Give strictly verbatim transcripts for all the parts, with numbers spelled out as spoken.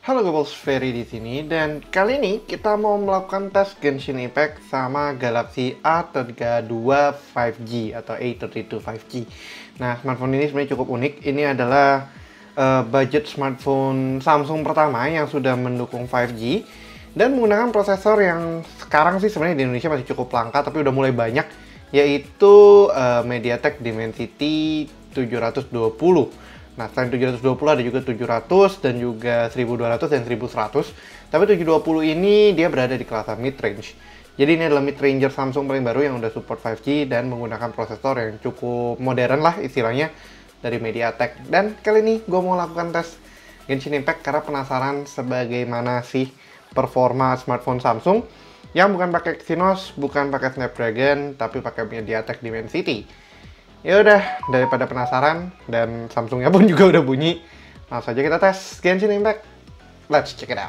Halo Gobals, Ferry di sini, dan kali ini kita mau melakukan tes Genshin Impact sama Galaxy A tiga dua lima G atau A tiga dua lima G. Nah, smartphone ini sebenarnya cukup unik. Ini adalah uh, budget smartphone Samsung pertama yang sudah mendukung lima G dan menggunakan prosesor yang sekarang sih sebenarnya di Indonesia masih cukup langka, tapi udah mulai banyak, yaitu uh, MediaTek Dimensity tujuh dua nol. Nah, selain tujuh dua nol ada juga tujuh ratus dan juga seribu dua ratus dan seribu seratus. Tapi tujuh dua nol ini dia berada di kelas mid-range. Jadi ini adalah mid-ranger Samsung paling baru yang udah support lima G dan menggunakan prosesor yang cukup modern lah istilahnya dari MediaTek. Dan kali ini gue mau lakukan tes Genshin Impact karena penasaran sebagaimana sih performa smartphone Samsung yang bukan pakai Exynos, bukan pakai Snapdragon, tapi pakai MediaTek Dimensity. Ya udah, daripada penasaran dan Samsungnya pun juga udah bunyi, langsung aja kita tes Genshin Impact. Let's check it out.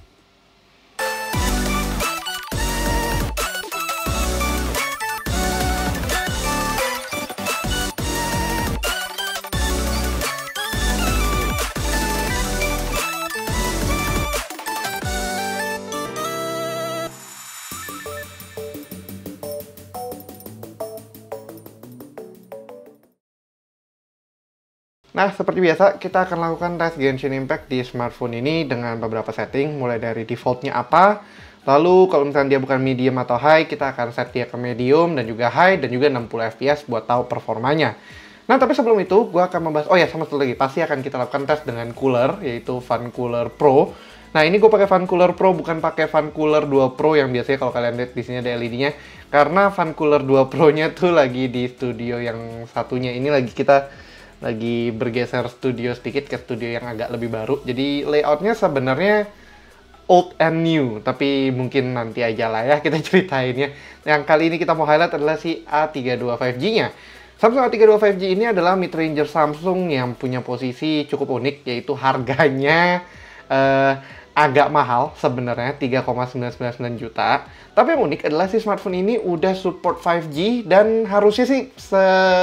Nah, seperti biasa, kita akan lakukan tes Genshin Impact di smartphone ini dengan beberapa setting, mulai dari defaultnya apa, lalu kalau misalnya dia bukan medium atau high, kita akan set dia ke medium dan juga high, dan juga enam puluh F P S buat tahu performanya. Nah, tapi sebelum itu, gue akan membahas, oh ya, sama satu lagi, pasti akan kita lakukan tes dengan cooler, yaitu Fan Cooler Pro. Nah, ini gue pakai Fan Cooler Pro, bukan pakai Fan Cooler dua Pro yang biasanya kalau kalian lihat di sini ada L E D-nya, karena Fan Cooler dua Pro-nya tuh lagi di studio yang satunya. Ini lagi kita lagi bergeser studio sedikit ke studio yang agak lebih baru. Jadi layoutnya sebenarnya old and new, tapi mungkin nanti aja lah ya kita ceritainnya. Yang kali ini kita mau highlight adalah si A tiga dua lima G-nya. Samsung A tiga dua lima G ini adalah mid-ranger Samsung yang punya posisi cukup unik, yaitu harganya uh, agak mahal sebenarnya, tiga koma sembilan sembilan sembilan juta. Tapi yang unik adalah si smartphone ini udah support lima G dan harusnya sih se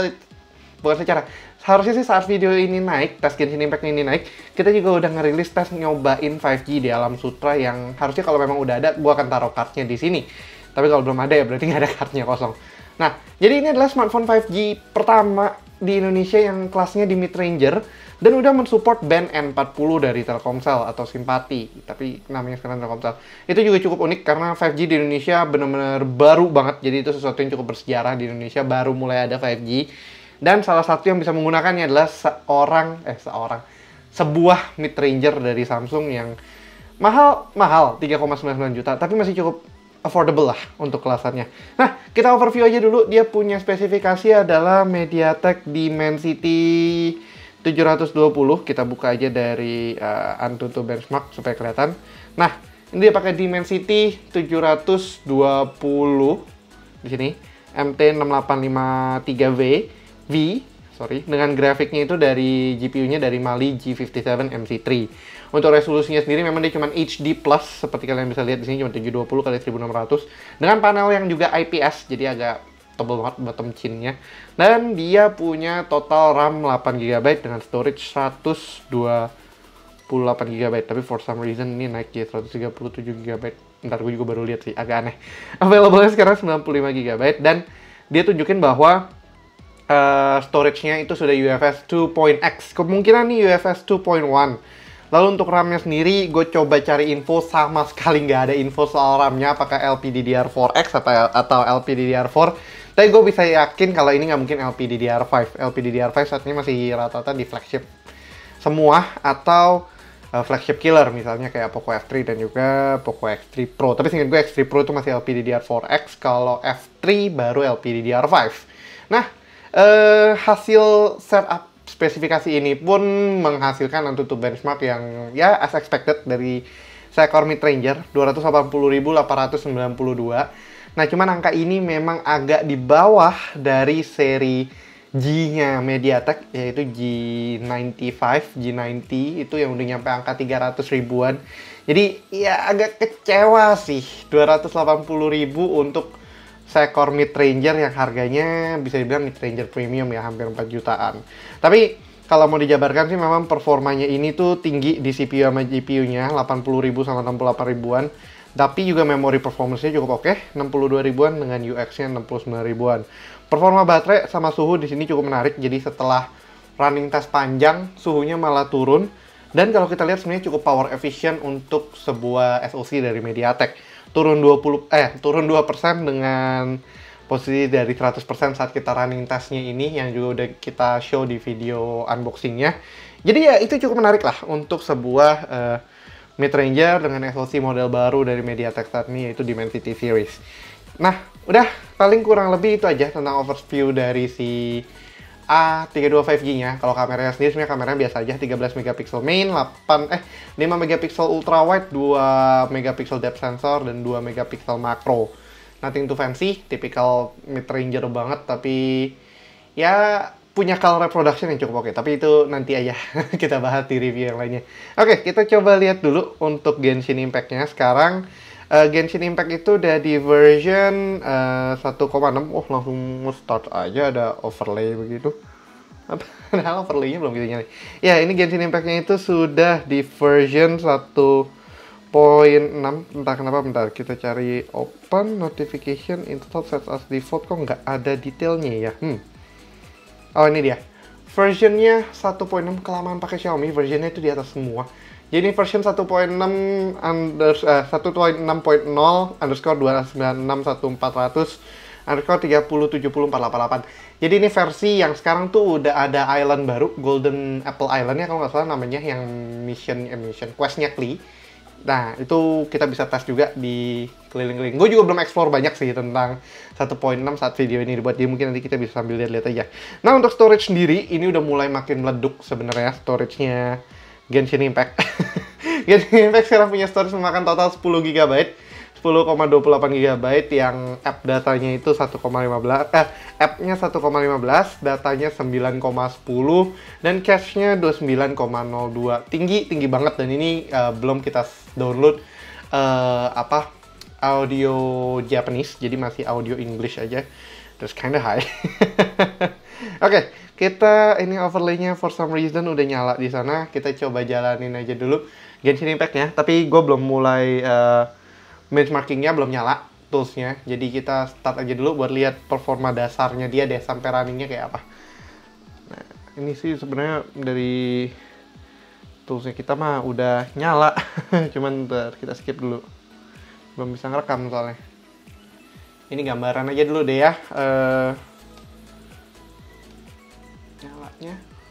bukan secara harusnya sih saat video ini naik, tes Genshin Impact ini naik, kita juga udah ngerilis tes nyobain lima G di Alam Sutra yang harusnya kalau memang udah ada, gua akan taruh cardnya di sini. Tapi kalau belum ada ya berarti nggak ada cardnya, kosong. Nah, jadi ini adalah smartphone lima G pertama di Indonesia yang kelasnya di mid-ranger dan udah mensupport band N empat puluh dari Telkomsel atau Simpati, tapi namanya sekarang Telkomsel. Itu juga cukup unik karena lima G di Indonesia benar-benar baru banget, jadi itu sesuatu yang cukup bersejarah di Indonesia, baru mulai ada lima G. Dan salah satu yang bisa menggunakannya adalah seorang, eh seorang, sebuah mid-ranger dari Samsung yang mahal, mahal, tiga koma sembilan sembilan juta, tapi masih cukup affordable lah untuk kelasannya. Nah, kita overview aja dulu. Dia punya spesifikasi adalah MediaTek Dimensity tujuh dua nol. Kita buka aja dari uh, Antutu benchmark supaya kelihatan. Nah, ini dia pakai Dimensity tujuh dua nol di sini, M T enam delapan lima tiga V. V, sorry, dengan grafiknya itu dari G P U-nya dari Mali G lima tujuh M C tiga. Untuk resolusinya sendiri memang dia cuma H D plus, seperti kalian bisa lihat di sini cuma tujuh dua nol kali seribu enam ratus dengan panel yang juga I P S, jadi agak tebal banget bottom chin-nya. Dan dia punya total RAM delapan giga byte dengan storage seratus dua puluh delapan giga byte, tapi for some reason ini naik jadi seratus tiga puluh tujuh giga byte. Ntar gue juga baru lihat sih, agak aneh. Available-nya sekarang sembilan puluh lima giga byte dan dia tunjukin bahwa Uh, storage-nya itu sudah U F S dua titik X, kemungkinan nih U F S dua titik satu. Lalu untuk RAM-nya sendiri, gue coba cari info, sama sekali nggak ada info soal RAM-nya, apakah L P D D R empat X atau, atau L P D D R empat. Tapi gue bisa yakin kalau ini nggak mungkin L P D D R lima. L P D D R lima saat ini masih rata-rata di flagship semua, atau uh, flagship killer, misalnya kayak Poco F tiga dan juga Poco X tiga Pro. Tapi seingat gue X tiga Pro itu masih L P D D R empat X, kalau F tiga baru L P D D R lima. Nah, Uh, hasil setup spesifikasi ini pun menghasilkan Antutu benchmark yang ya as expected dari seekor mid-ranger dua ratus delapan puluh ribu delapan ratus sembilan puluh dua. Nah, cuman angka ini memang agak di bawah dari seri G-nya MediaTek, yaitu G sembilan puluh lima, G sembilan puluh itu yang udah nyampe angka tiga ratus ribuan. Jadi ya agak kecewa sih, dua ratus delapan puluh ribu untuk seekor mid-ranger yang harganya bisa dibilang mid-ranger premium ya, hampir empat jutaan. Tapi kalau mau dijabarkan sih memang performanya ini tuh tinggi di C P U sama G P U-nya, delapan puluh ribu sama enam puluh delapan ribuan. Tapi juga memori performance-nya cukup oke, enam puluh dua ribuan dengan U X-nya enam puluh sembilan ribuan. Performa baterai sama suhu di sini cukup menarik, jadi setelah running test panjang, suhunya malah turun. Dan kalau kita lihat sebenarnya cukup power efficient untuk sebuah S O C dari MediaTek. Turun dua puluh eh turun dua persen dengan posisi dari seratus persen saat kita running testnya ini, yang juga udah kita show di video unboxingnya. Jadi ya itu cukup menarik lah untuk sebuah uh, mid-ranger dengan S O C model baru dari MediaTek saat ini, yaitu Dimensity Series. Nah, udah paling kurang lebih itu aja tentang overview dari si A tiga dua lima G-nya. Kalau kameranya sendiri sebenarnya kameranya biasa aja, tiga belas megapiksel main, delapan eh lima megapiksel ultra wide, dua megapiksel depth sensor dan dua megapiksel makro. Nothing too fancy, typical mid-ranger banget, tapi ya punya color reproduction yang cukup oke. Tapi itu nanti aja kita bahas di review yang lainnya. Oke, kita coba lihat dulu untuk Genshin Impact-nya. Sekarang uh, Genshin Impact itu udah di version uh, satu koma enam. Oh, langsung start aja ada overlay begitu. Padahal overlay-nya belum gitu nyari. Ya, ini Genshin Impact-nya itu sudah di version satu koma enam. Entah kenapa, bentar. Kita cari open notification install set as default. Kok nggak ada detailnya ya? Hmm. Oh, ini dia. Versionnya satu koma enam, kelamaan pakai Xiaomi, versionnya itu di atas semua. Jadi version satu koma enam unders eh, satu koma enam titik nol underscore dua sembilan enam satu empat nol nol underscore tiga nol tujuh nol empat delapan delapan. Jadi ini versi yang sekarang tuh udah ada island baru, Golden Apple Island ya kalau nggak salah namanya, yang mission eh, mission questnya Klee. Nah, itu kita bisa tes juga di keliling-keliling. Gue juga belum explore banyak sih tentang satu koma enam saat video ini dibuat, jadi mungkin nanti kita bisa sambil lihat-lihat aja. Nah, untuk storage sendiri, ini udah mulai makin meleduk sebenarnya storage-nya Genshin Impact. Genshin Impact sekarang punya storage memakan total sepuluh giga byte, sepuluh koma dua delapan giga byte, yang app datanya itu satu koma lima belas, eh, app-nya satu koma lima belas, datanya sembilan koma sepuluh, dan cache-nya dua puluh sembilan koma nol dua. Tinggi, tinggi banget, dan ini uh, belum kita download uh, apa audio Japanese, jadi masih audio English aja, terus kinda high. Oke, okay, kita ini overlay-nya for some reason udah nyala di sana. Kita coba jalanin aja dulu Genshin Impact-nya, tapi gue belum mulai uh, benchmarking-nya, belum nyala tools-nya. Jadi kita start aja dulu buat lihat performa dasarnya dia deh, sampai running-nya kayak apa. Nah, ini sih sebenarnya dari toolsnya kita mah udah nyala. Cuman ntar kita skip dulu, belum bisa ngerekam soalnya. Ini gambaran aja dulu deh ya, uh, nyalanya.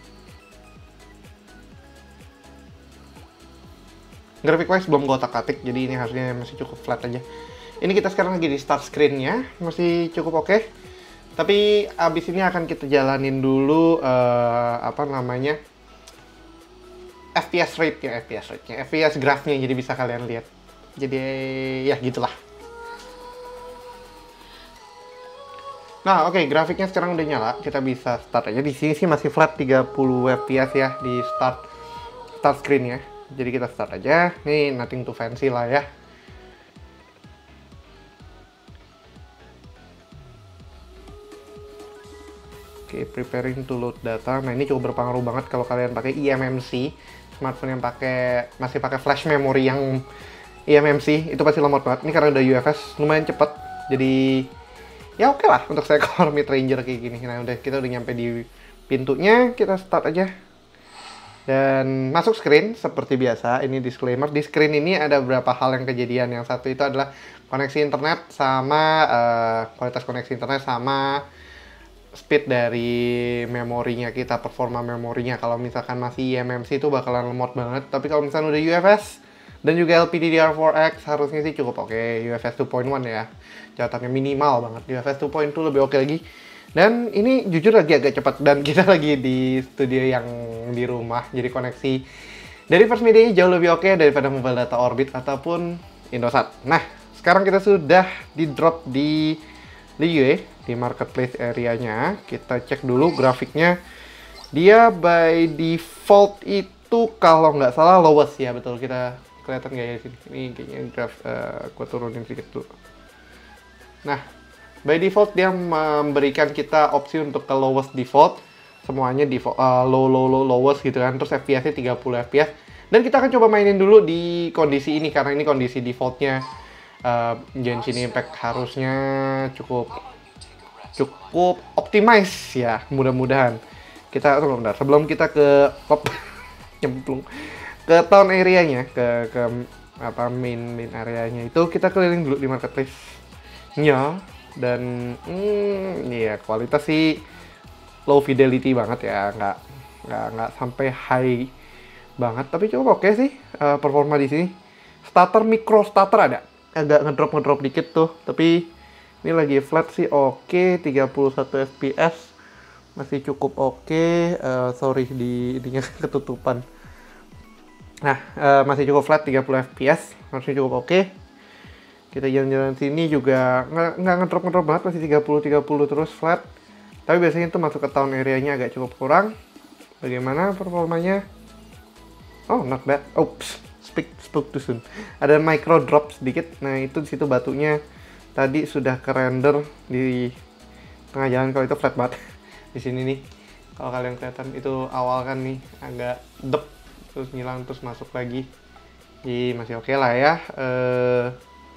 Graphic wise belum gue otak-atik, jadi ini harusnya masih cukup flat aja. Ini kita sekarang lagi di start screen-nya, masih cukup oke. Tapi abis ini akan kita jalanin dulu uh, apa namanya, F P S rate ya, F P S rate-nya, F P S graph-nya, jadi bisa kalian lihat. Jadi ya gitulah. Nah, oke, okay, grafiknya sekarang udah nyala, kita bisa start aja. Di sini sih masih flat tiga puluh F P S ya di start start screen-nya. Jadi kita start aja. Nih, nothing too fancy lah ya. Oke, okay, preparing to load data. Nah, ini cukup berpengaruh banget kalau kalian pakai E M M C, smartphone yang pakai masih pakai flash memory yang E M M C, itu pasti lemot banget. Ini karena udah U F S, lumayan cepet. Jadi ya oke okay lah untuk seekor mid ranger kayak gini. Nah, udah kita udah nyampe di pintunya, kita start aja. Dan masuk screen seperti biasa. Ini disclaimer, di screen ini ada beberapa hal yang kejadian. Yang satu itu adalah koneksi internet sama uh, kualitas koneksi internet sama speed dari memorinya kita, performa memorinya. Kalau misalkan masih E M M C itu bakalan lemot banget. Tapi kalau misalkan udah U F S dan juga L P D D R four X harusnya sih cukup oke. Okay. U F S two point one ya, catatannya minimal banget. U F S two point two lebih oke okay lagi. Dan ini jujur lagi agak cepat, dan kita lagi di studio yang di rumah, jadi koneksi dari First Media jauh lebih oke okay daripada Mobile Data Orbit ataupun Indosat. Nah, sekarang kita sudah di drop di di U A, di marketplace area-nya. Kita cek dulu grafiknya. Dia by default itu kalau nggak salah lowest ya, betul. Kita kelihatan nggak ya sini? Ini kayaknya graf, uh, aku turunin sedikit dulu. Nah, by default dia memberikan kita opsi untuk ke lowest default. semuanya di uh, low low low lowest gitu kan, terus F P S-nya tiga puluh F P S. Dan kita akan coba mainin dulu di kondisi ini karena ini kondisi defaultnya uh, Genshin Impact, harusnya cukup cukup optimize ya, mudah-mudahan. Kita tunggu bentar, sebelum kita ke pop nyemplung ke town area-nya, ke ke apa main main area-nya itu, kita keliling dulu di marketplace-nya. Dan hmm, ya kualitas sih low fidelity banget ya, nggak nggak nggak sampai high banget, tapi cukup oke okay sih uh, performa di sini. Starter, micro starter ada, agak ngedrop ngedrop dikit tuh, tapi ini lagi flat sih oke, okay. tiga puluh satu F P S masih cukup oke. Okay. Uh, sorry di ininya ketutupan. Nah uh, masih cukup flat tiga puluh F P S, masih cukup oke. Okay. Kita jalan-jalan sini juga nggak nggak ngedrop ngedrop banget, masih tiga puluh tiga puluh terus flat. Tapi biasanya itu masuk ke town area-nya agak cukup kurang. Bagaimana performanya? Oh, not bad. Oops, speak spoke too soon. Ada micro drop sedikit. Nah, itu di situ batunya tadi sudah ke render di tengah jalan. Kalau itu flat banget di sini nih. Kalau kalian kelihatan itu awal kan nih agak dep, terus ngilang terus masuk lagi. Jadi masih oke okay lah ya. Uh,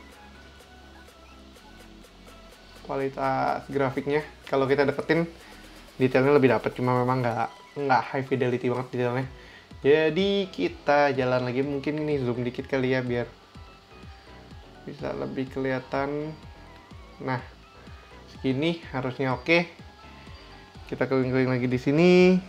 kualitas grafiknya kalau kita deketin detailnya lebih dapat, cuma memang nggak nggak high fidelity banget detailnya. Jadi kita jalan lagi, mungkin ini zoom dikit kali ya biar bisa lebih kelihatan. Nah segini harusnya oke. Kita keliling-keliling lagi di sini.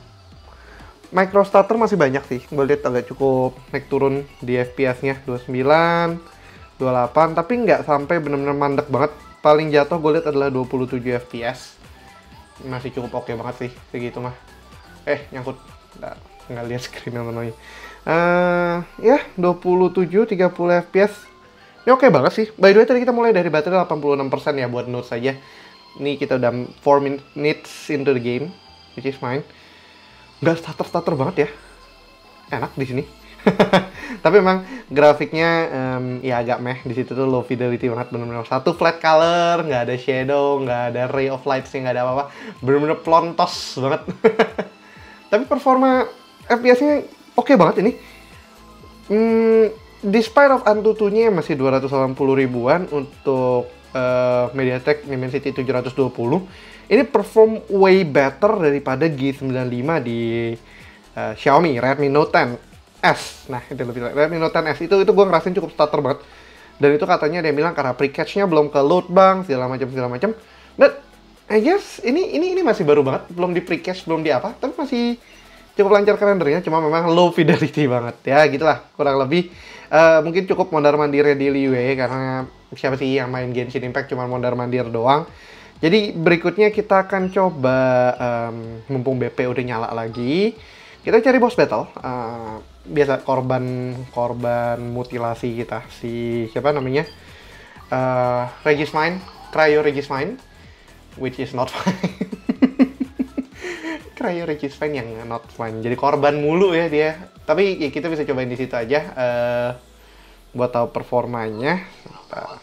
Micro starter masih banyak sih, gue lihat agak cukup naik turun di F P S-nya dua puluh sembilan, dua puluh delapan, tapi nggak sampai bener-bener mandek banget. Paling jatuh gue lihat adalah dua puluh tujuh F P S. Masih cukup oke banget sih segitu mah. Eh nyangkut, nggak, nggak lihat screen yang namanya. Uh, ya dua puluh tujuh tiga puluh F P S. Ini oke banget sih. By the way tadi kita mulai dari baterai delapan puluh enam persen ya buat note saja. Ini kita udah four minutes into the game, which is fine. Nggak starter-starter banget ya. Enak di sini. Tapi memang grafiknya um, ya agak meh di situ tuh, low fidelity banget, bener-bener satu flat color, nggak ada shadow, nggak ada ray of lights, nggak ada apa-apa, bener-bener plontos banget. Tapi performa F P S-nya oke okay banget ini. Hmm, despite of Antutu-nya masih dua ratus delapan puluh ribuan untuk uh, MediaTek Dimensity tujuh ratus dua puluh, ini perform way better daripada G sembilan puluh lima di uh, Xiaomi Redmi Note sepuluh S. Nah, itu lebih Redmi Note sepuluh S itu itu gue ngerasain cukup starter banget. Dan itu katanya dia bilang karena pre-catch-nya belum ke load bang, segala macam segala macam. But I guess ini ini ini masih baru banget, belum di pre-catch, belum di apa, tapi masih cukup lancar ke rendernya, cuma memang low fidelity banget ya, gitulah kurang lebih. Uh, mungkin cukup mondar-mandirnya di Liyue karena siapa sih yang main Genshin Impact cuma mondar-mandir doang. Jadi berikutnya kita akan coba um, mumpung B P udah nyala lagi, kita cari boss battle. Uh, biasa korban korban mutilasi kita, si siapa namanya, uh, Regismine, Cryo Regismine, which is not fine. Cryo Regismine yang not fine, jadi korban mulu ya dia. Tapi ya, kita bisa cobain di situ aja uh, buat tahu performanya. Uh.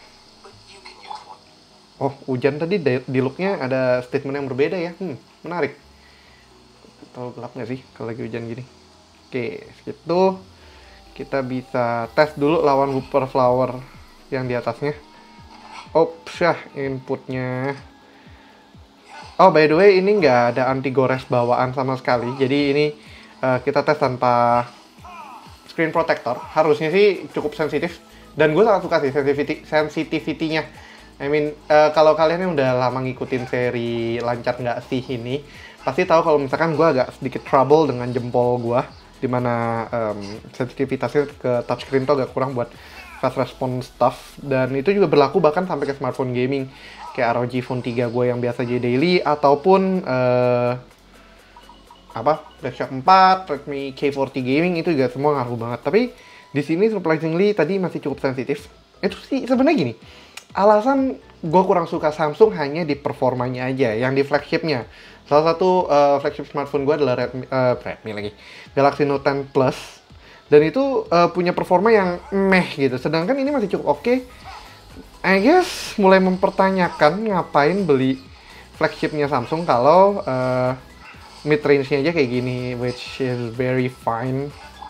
Oh, hujan tadi di looknya ada statement yang berbeda ya. Hmm, menarik. Tahu gelap nggak sih kalau lagi hujan gini? Oke, segitu kita bisa tes dulu lawan Wooper Flower yang di atasnya. Ops, ya inputnya. Oh, by the way, ini nggak ada anti gores bawaan sama sekali. Jadi ini uh, kita tes tanpa screen protector. Harusnya sih cukup sensitif. Dan gue sangat suka sih sensitivity sensitivity-nya. I mean, uh, kalau kalian yang udah lama ngikutin seri Lancar Nggak Sih ini, pasti tahu kalau misalkan gue agak sedikit trouble dengan jempol gue, dimana um, sensitivitasnya ke touchscreen tuh agak kurang buat fast response stuff. Dan itu juga berlaku bahkan sampai ke smartphone gaming kayak R O G Phone tiga gue yang biasa jadi daily, ataupun uh, apa DualShock empat, Redmi K empat puluh Gaming, itu juga semua ngaruh banget. Tapi di sini surprisingly tadi masih cukup sensitif. Itu sih sebenarnya gini, alasan gue kurang suka Samsung hanya di performanya aja, yang di flagshipnya. Salah satu uh, flagship smartphone gue adalah Redmi, uh, Redmi lagi, Galaxy Note sepuluh Plus. Dan itu uh, punya performa yang meh gitu. Sedangkan ini masih cukup oke. Okay. I guess mulai mempertanyakan ngapain beli flagshipnya Samsung kalau uh, mid range-nya aja kayak gini, which is very fine.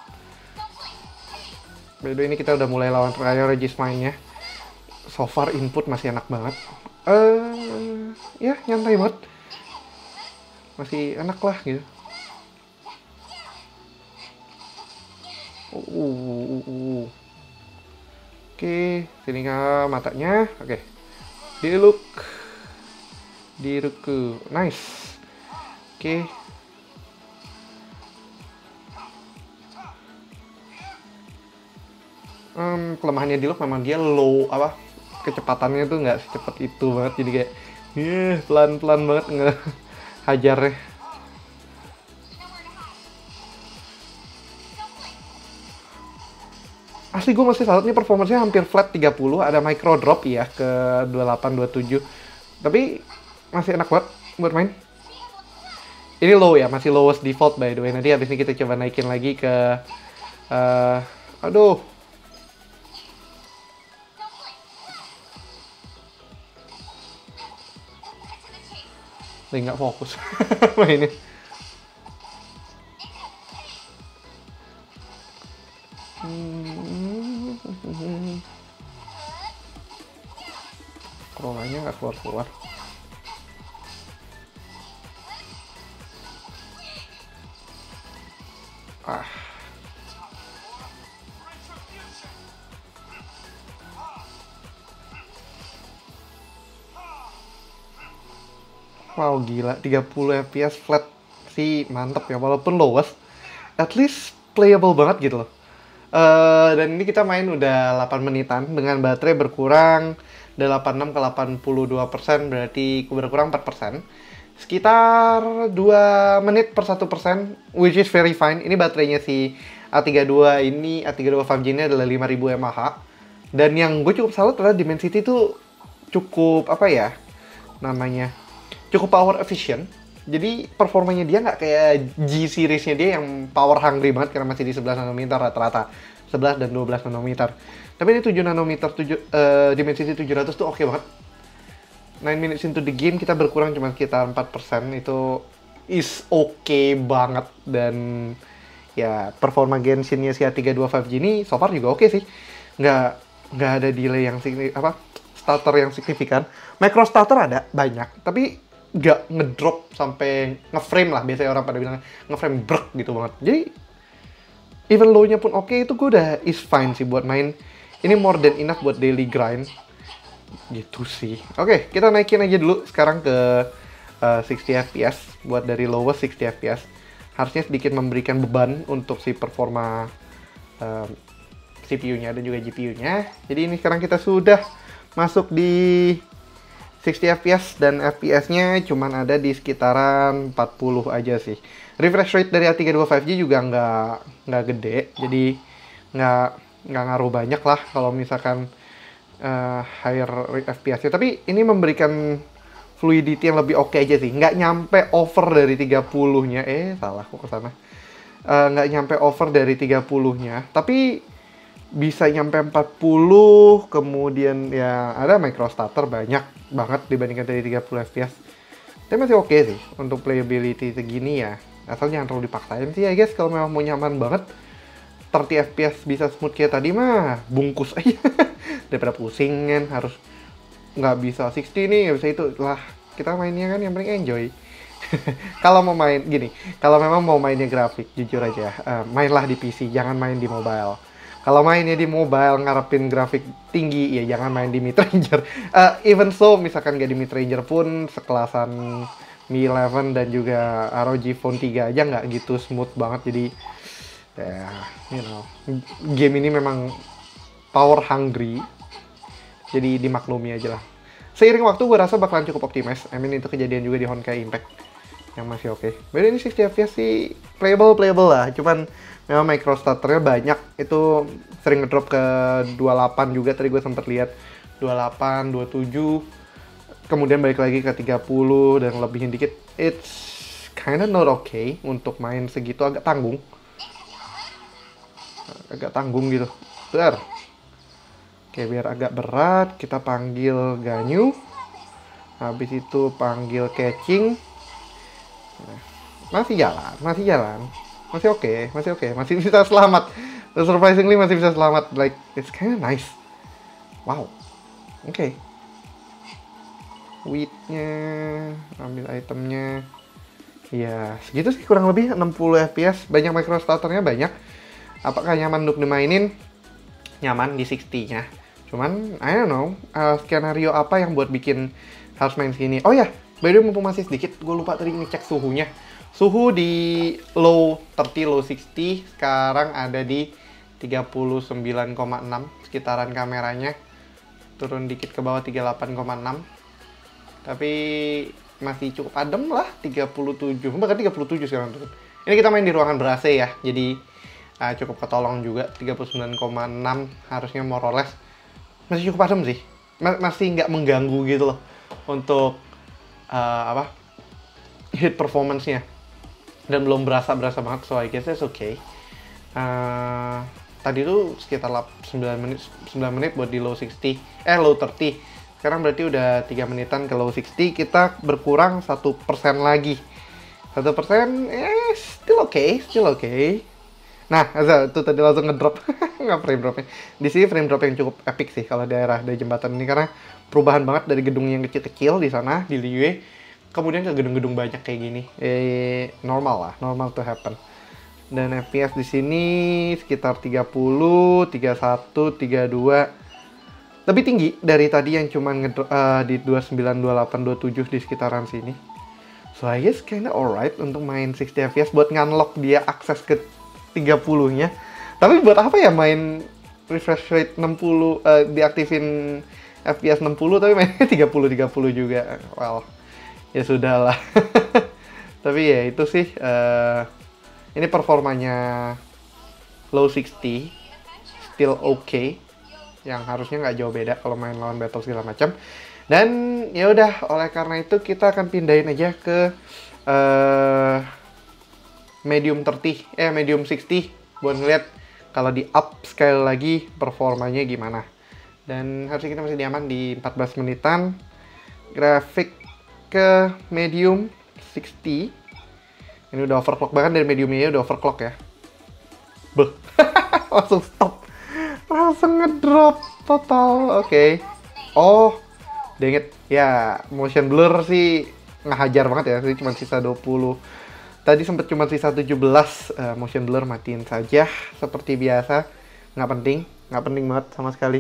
By the way, ini kita udah mulai lawan Ryo Regis mainnya. So far input masih enak banget. Eh, uh, ya nyantai banget. Masih enak lah gitu. Uh, uh, uh, uh. Oke, sini ke matanya. Oke, di look, di ruku, nice. Oke. Um, kelemahannya di look memang dia low apa? Kecepatannya tuh nggak secepat itu banget, jadi kayak, yeah, pelan-pelan banget ngehajarnya. Asli gue masih salut nih, performanya hampir flat tiga puluh, ada micro drop ya ke dua puluh delapan dua puluh tujuh. Tapi masih enak banget buat main. Ini low ya, masih lowest default by the way. Nanti habis ini kita coba naikin lagi ke uh, aduh. Lagi nggak fokus mainnya. Hmm. Rolanya nggak keluar-keluar. Ah. Wow, gila, tiga puluh F P S flat sih mantep ya, walaupun lowest, at least playable banget gitu loh. Uh, dan ini kita main udah delapan menitan dengan baterai berkurang delapan puluh enam ke delapan puluh dua persen, berarti berkurang empat persen. Sekitar dua menit per satu persen, which is very fine. Ini baterainya si A tiga puluh dua ini, A tiga puluh dua lima G ini adalah lima ribu mAh. Dan yang gue cukup salut adalah Dimensity itu cukup, apa ya namanya, cukup power efficient. Jadi performanya dia nggak kayak G series-nya dia yang power hungry banget karena masih di sebelas nanometer rata-rata. sebelas dan dua belas nanometer. Tapi ini tujuh nanometer, tujuh, uh, Dimensity tujuh ratus tuh oke okay banget. nine minutes into the game kita berkurang cuma sekitar empat persen, itu is oke okay banget. Dan ya performa Genshin-nya si A tiga puluh dua lima G ini so far juga oke okay sih. Nggak, nggak ada delay yang signifikan, apa, stutter yang signifikan. Micro stutter ada banyak, tapi nggak ngedrop sampai ngeframe lah, biasanya orang pada bilang ngeframe brek gitu banget. Jadi even low-nya pun oke, okay, itu gue udah is fine sih buat main. Ini more than enough buat daily grind gitu sih. Oke, okay, kita naikin aja dulu sekarang ke uh, enam puluh F P S. Buat dari lowest enam puluh F P S harusnya sedikit memberikan beban untuk si performa uh, C P U-nya dan juga G P U-nya. Jadi ini sekarang kita sudah masuk di enam puluh F P S dan F P S-nya cuman ada di sekitaran empat puluh aja sih. Refresh rate dari A tiga puluh dua lima G juga nggak nggak gede, jadi nggak nggak ngaruh banyak lah kalau misalkan uh, higher F P S-nya. Tapi ini memberikan fluidity yang lebih oke okay aja sih, nggak nyampe over dari tiga puluh-nya. Eh salah kok kesana. Uh, nggak nyampe over dari tiga puluh-nya, tapi bisa nyampe empat puluh, kemudian ya ada micro stutter banyak banget dibandingkan dari tiga puluh F P S. Tapi masih oke okay sih untuk playability segini ya. Asal jangan terlalu dipaksain sih, I guess. Kalau memang mau nyaman banget, tiga puluh F P S bisa smooth kayak tadi mah bungkus aja. Daripada pusing kan, harus nggak bisa enam puluh nih, nggak bisa itu. Lah, kita mainnya kan yang paling enjoy. Kalau mau main, gini, kalau memang mau mainnya grafik, jujur aja, uh, mainlah di P C, jangan main di mobile. Kalau mainnya di mobile ngarepin grafik tinggi, ya jangan main di mid-ranger. Uh, even so, misalkan gak di mid-ranger pun, sekelasan Mi eleven dan juga R O G Phone tiga aja nggak gitu smooth banget. Jadi, ya, yeah, you know, game ini memang power hungry. Jadi dimaklumi aja lah. Seiring waktu gue rasa bakalan cukup optimize. I mean, itu kejadian juga di Honkai Impact yang masih oke. Okay. Beda ini enam puluh F P S sih playable playable lah. Cuman memang micro stutternya banyak. Itu sering ngedrop ke dua puluh delapan juga, tadi gue sempat lihat dua puluh delapan, dua puluh tujuh. Kemudian balik lagi ke tiga puluh dan lebihin dikit. It's kinda not okay untuk main segitu, agak tanggung. Agak tanggung gitu. Bentar. Oke, biar agak berat, kita panggil Ganyu. Habis itu panggil Catching. Nah, Masih jalan, masih jalan. Masih oke, okay, masih oke, okay. Masih bisa selamat. Surprisingly masih bisa selamat. Like, it's kinda nice. Wow. Oke. Okay. Wheat-nya, ambil itemnya. Ya, segitu sih kurang lebih enam puluh F P S. Banyak micro starternya banyak. Apakah nyaman untuk dimainin? Nyaman di enam puluh-nya. Cuman, I don't know, uh, skenario apa yang buat bikin harus main segini. Oh ya, by the way mumpung masih sedikit, gue lupa tadi ngecek suhunya. Suhu di low tiga puluh, low enam puluh, sekarang ada di tiga puluh sembilan koma enam sekitaran kameranya. Turun dikit ke bawah tiga puluh delapan koma enam. Tapi masih cukup adem lah, tiga puluh tujuh, bahkan tiga puluh tujuh sekarang turun. Ini kita main di ruangan ber-A C ya, jadi uh, cukup ketolong juga, tiga puluh sembilan koma enam harusnya more or less. Masih cukup adem sih, Ma masih nggak mengganggu gitu loh untuk uh, apa hit performance-nya. Dan belum berasa-berasa banget, so I guess it's okay. Uh, tadi tuh sekitar sembilan menit, sembilan menit buat di low enam puluh, eh low tiga puluh. Sekarang berarti udah tiga menitan ke low enam puluh, kita berkurang satu persen lagi. satu persen, eh, still okay, still okay. Nah, itu tadi langsung ngedrop. Nggak frame dropnya. Di sini frame drop yang cukup epic sih kalau daerah dari jembatan ini. Karena perubahan banget dari gedung yang kecil-kecil di sana, di Liyue. Kemudian ke gedung-gedung banyak kayak gini. Eh, normal lah, normal to happen. Dan F P S di sini sekitar tiga puluh, tiga puluh satu, tiga puluh dua. Lebih tinggi dari tadi yang cuman uh, di dua puluh sembilan, dua puluh delapan, dua puluh tujuh di sekitaran sini. So I guess kinda alright untuk main enam puluh F P S buat ngunlock dia akses ke tiga puluh-nya. Tapi buat apa ya main refresh rate enam puluh, uh, diaktifin F P S enam puluh tapi mainnya tiga puluh tiga puluh juga. Well, ya sudahlah. Tapi ya itu sih uh, ini performanya low enam puluh still okay. Yang harusnya nggak jauh beda kalau main lawan battle segala macam. Dan ya udah, oleh karena itu kita akan pindahin aja ke uh, medium tiga puluh, eh medium enam puluh buat ngeliat kalau di upscale lagi performanya gimana. Dan harusnya kita masih diaman di empat belas menitan. Grafik ke medium enam puluh. Ini udah overclock, bahkan dari mediumnya udah overclock ya. Beuh. Langsung stop. Langsung ngedrop total. Oke. Okay. Oh, dang it. Ya, motion blur sih ngehajar banget ya. Jadi cuma sisa dua puluh. Tadi sempat cuma sisa tujuh belas. Uh, motion blur matiin saja seperti biasa. Nggak penting, nggak penting banget sama sekali.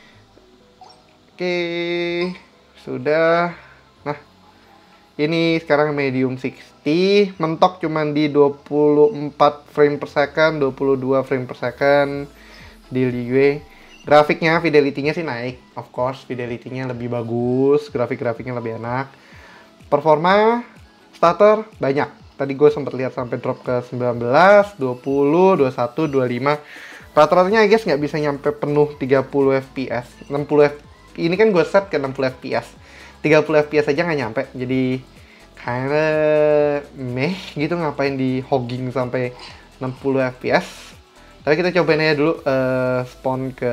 Oke, okay. Sudah. Nah, ini sekarang medium enam puluh, mentok cuman di dua puluh empat frame per second, dua puluh dua frame per second. Di Liyue. Grafiknya, fidelity-nya sih naik. Of course, fidelity-nya lebih bagus. Grafik-grafiknya lebih enak. Performa, starter, banyak. Tadi gue sempat lihat sampai drop ke sembilan belas, dua puluh, dua puluh satu, dua puluh lima. Rata-ratanya I guess nggak bisa nyampe penuh tiga puluh F P S. enam puluh F P S. Ini kan gue set ke enam puluh F P S. tiga puluh F P S aja nggak nyampe. Jadi, kinda meh gitu, ngapain di hogging sampai enam puluh F P S. Tapi kita cobain aja dulu uh, spawn ke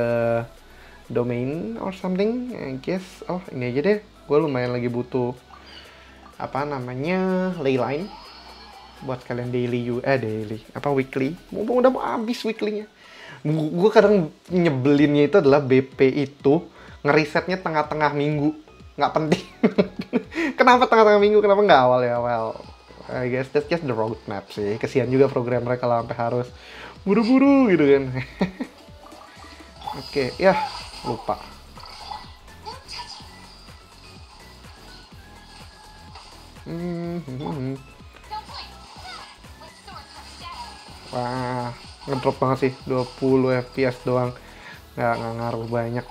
domain or something, I guess. Oh, ini aja deh. Gue lumayan lagi butuh apa namanya leyline buat kalian daily, eh daily apa weekly. Mumpung udah mau habis weekly-nya. Gue kadang nyebelinnya itu adalah B P itu ngerisetnya tengah-tengah minggu. Nggak penting. Kenapa tengah-tengah minggu? Kenapa nggak awal ya? Well, I guess that's just the roadmap sih. Kesian juga programmer kalau sampai harus buru-buru gitu kan. Oke, ya lupa. Hmm, hmm, hmm. Wah, ngedrop banget sih, dua puluh F P S doang. Nggak, nggak ngaruh banyak.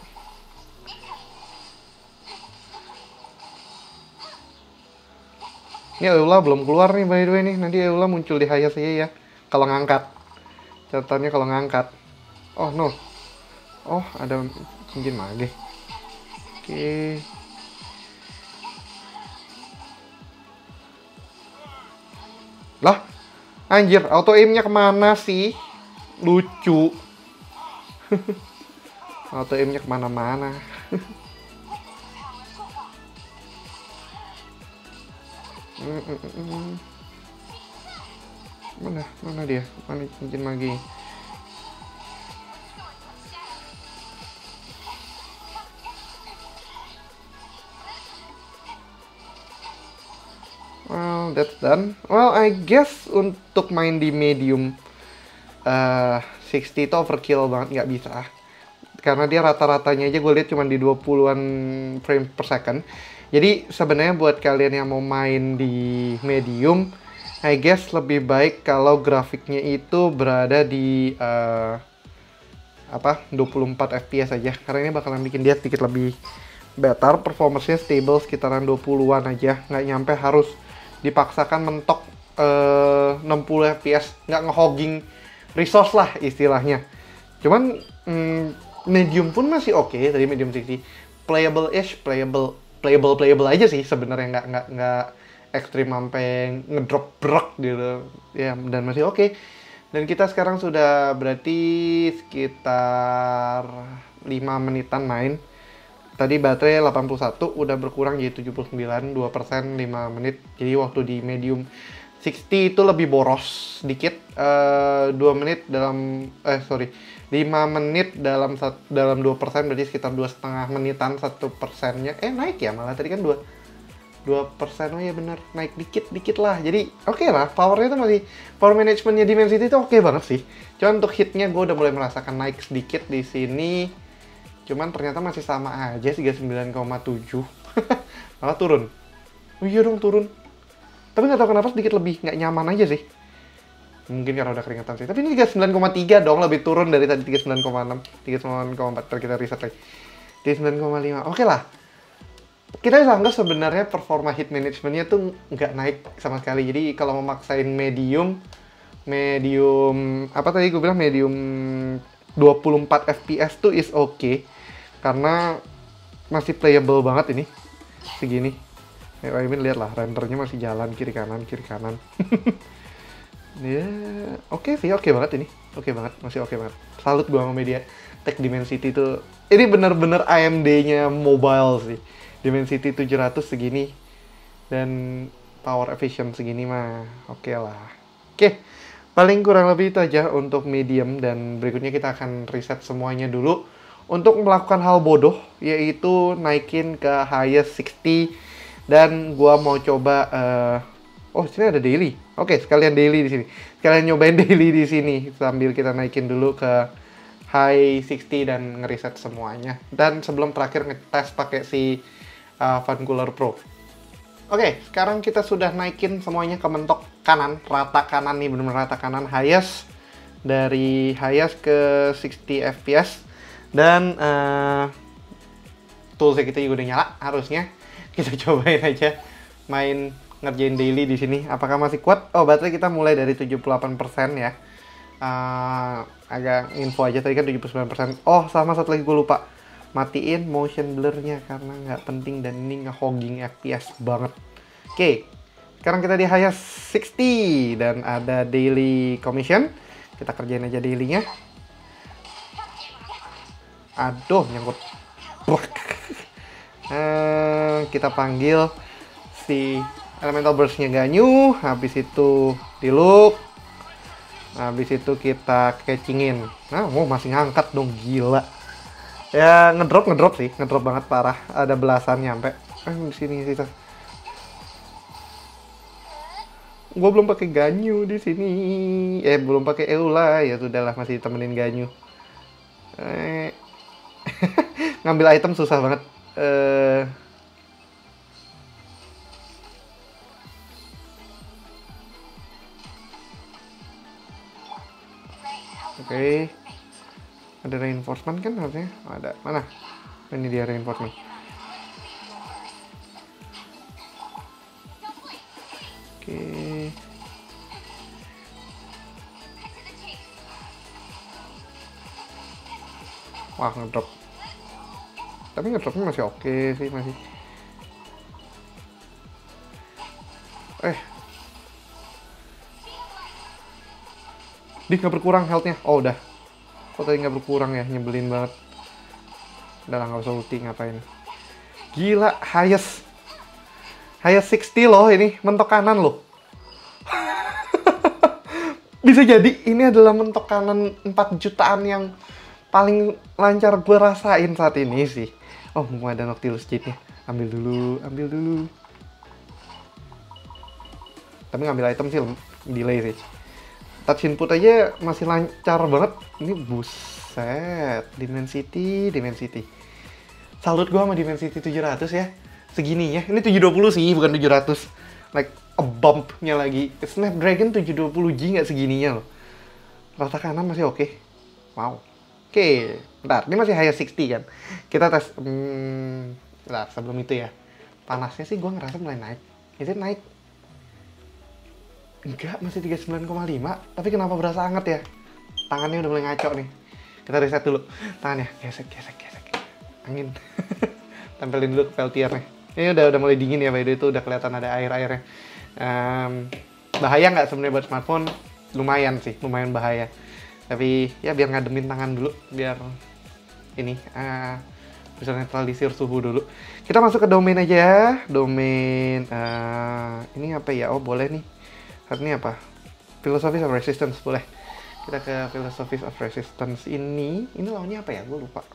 Ini Eula belum keluar nih by the way nih. Nanti Eula muncul di Hayat saya ya. Kalau ngangkat. Catatannya kalau ngangkat. Oh no. Oh, ada cincin mage. Oke. Lah, anjir, auto aimnya kemana sih? Lucu. Auto aimnya kemana-mana. mm -mm -mm. Mana? Mana dia? Mana cincin magi? Well, that's done. Well, I guess untuk main di medium uh, enam puluh itu overkill banget, nggak bisa. Karena dia rata-ratanya aja gue lihat cuma di dua puluhan frame per second. Jadi sebenarnya buat kalian yang mau main di medium, I guess lebih baik kalau grafiknya itu berada di uh, apa dua puluh empat F P S aja. Karena ini bakalan bikin dia sedikit lebih better, performance-nya stable sekitaran dua puluhan aja, nggak nyampe harus dipaksakan mentok uh, enam puluh F P S, nggak ngehogging resource lah istilahnya. Cuman mm, medium pun masih oke okay, dari medium enam puluh, playable-ish, playable, playable, playable aja sih sebenarnya, nggak nggak nggak ekstrim sampai ngedrop brek gitu ya, dan masih oke. Okay. Dan kita sekarang sudah berarti sekitar lima menitan main. Tadi baterai delapan puluh satu, udah berkurang jadi tujuh puluh sembilan, dua persen lima menit. Jadi waktu di medium enam puluh itu lebih boros dikit, uh, dua menit dalam, eh sorry, lima menit dalam dalam dua persen, berarti sekitar dua setengah menitan satu persennya. Eh naik ya, malah tadi kan dua persen, oh ya bener, naik dikit-dikit lah. Jadi oke okay lah, powernya tuh masih, power managementnya Dimensity itu oke okay banget sih. Cuman untuk hitnya gue udah mulai merasakan naik sedikit di sini. Cuman ternyata masih sama aja tiga puluh sembilan koma tujuh. Malah turun. Oh iya dong turun. Tapi nggak tahu kenapa sedikit lebih nggak nyaman aja sih. Mungkin karena udah keringetan sih. Tapi ini tiga puluh sembilan koma tiga dong, lebih turun dari tadi tiga puluh sembilan koma enam, tiga puluh sembilan koma empat. Ntar kita riset lagi. tiga puluh sembilan koma lima. Oke lah. Kita bisa anggap sebenarnya performa hit managementnya tuh nggak naik sama sekali. Jadi kalau memaksain medium, medium apa tadi gue bilang medium dua puluh empat F P S tuh is oke. Okay. Karena masih playable banget ini segini. Ya, I mean, lihat lah rendernya masih jalan kiri kanan kiri kanan. Ya oke okay sih, oke okay banget ini, oke okay banget, masih oke okay banget. Salut gua sama MediaTek Dimensity itu. Ini bener-bener A M D-nya mobile sih. Dimensity tujuh ratus segini dan power efficient segini mah oke okay lah. Oke. Okay. Paling kurang lebih itu aja untuk medium, dan berikutnya kita akan reset semuanya dulu untuk melakukan hal bodoh, yaitu naikin ke highest enam puluh, dan gua mau coba uh, oh sini ada daily. Oke, okay, sekalian daily di sini. Sekalian nyobain daily di sini sambil kita naikin dulu ke high enam puluh dan ngeriset semuanya. Dan sebelum terakhir ngetes pakai si uh, Vancouver Pro. Oke, okay, sekarang kita sudah naikin semuanya ke mentok kanan, rata kanan nih, benar-benar rata kanan, highest dari highest ke enam puluh F P S. Dan uh, toolsnya kita juga udah nyala harusnya. Kita cobain aja main ngerjain daily di sini. Apakah masih kuat? Oh, baterai kita mulai dari tujuh puluh delapan persen ya. Uh, agak info aja tadi kan tujuh puluh sembilan persen. Oh, sama satu lagi gue lupa. Matiin motion blur-nya karena nggak penting dan ini nge-hogging F P S banget. Oke. Okay. Sekarang kita di highest enam puluh dan ada daily commission. Kita kerjain aja daily-nya. Aduh, nyangkut. uh, kita panggil si elemental burst-nya Ganyu. Habis itu di look. Habis itu kita catchingin. Nah, oh masih ngangkat dong, gila. Ya ngedrop ngedrop sih, ngedrop banget parah. Ada belasan nyampe. Eh di sini sih. Gue belum pakai Ganyu di sini. Eh belum pakai Eula, ya sudahlah, masih temenin Ganyu. Eh ngambil item susah banget. Uh... Oke, okay. Ada reinforcement kan harusnya? Oh, ada, mana? Ini dia reinforcement. Oke. Okay. Wah, ngedrop. Tapi ngedropnya masih oke okay sih, masih. Eh. Dia nggak berkurang health-nya. Oh, udah. Kok tadi nggak berkurang ya? Nyebelin banget. Udah lah, nggak usah ulti, ngapain. Gila, highest. Highest enam puluh loh ini. Mentok kanan loh. Bisa jadi ini adalah mentok kanan empat jutaan yang paling lancar gue rasain saat ini sih. Oh, mau ada Noctilus Jade-nya. Ambil dulu, ambil dulu. Tapi ngambil item sih delay sih. Touch input aja masih lancar banget. Ini buset. Dimensity, Dimensity. Salut gue sama Dimensity tujuh ratus ya. Segininya. Ini tujuh dua puluh sih, bukan tujuh ratus. Like a bump-nya lagi. Snapdragon tujuh dua puluh G nggak segininya loh. Rata kanan masih oke. Okay. Wow. Oke, okay. Bentar. Ini masih high enam puluh kan. Kita tes. Hmm, bentar, sebelum itu ya. Panasnya sih gue ngerasa mulai naik. Is it naik? Enggak, masih tiga puluh sembilan koma lima. Tapi kenapa berasa hangat ya? Tangannya udah mulai ngaco nih. Kita reset dulu. Tangannya. Gesek, gesek, gesek. Angin. Tempelin dulu ke peltiernya. Ini udah udah mulai dingin ya, by the way. Itu udah kelihatan ada air-airnya. Um, bahaya nggak sebenarnya buat smartphone? Lumayan sih, lumayan bahaya. Tapi ya biar ngademin tangan dulu. Biar ini uh, bisa netralisir suhu dulu. Kita masuk ke domain aja ya. Domain uh, ini apa ya? Oh, boleh nih. Ini apa? Philosophies of Resistance, boleh. Kita ke Philosophies of Resistance ini. Ini lawannya apa ya? Gue lupa.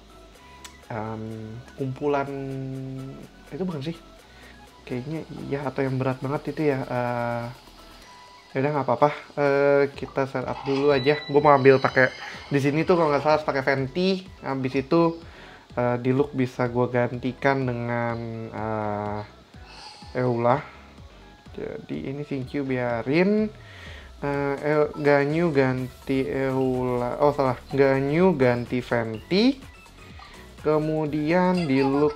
Um, kumpulan itu bukan sih? Kayaknya iya, atau yang berat banget itu ya. Uh, ya udah nggak apa-apa. Uh, kita setup dulu aja. Gue mau ambil pakai di sini tuh kalau nggak salah pakai Venti. Habis itu uh, di look bisa gue gantikan dengan uh, Eula. Jadi ini Xingqiu biarin. Uh, Ganyu ganti Eula. Oh salah, Ganyu ganti Venti. Kemudian di look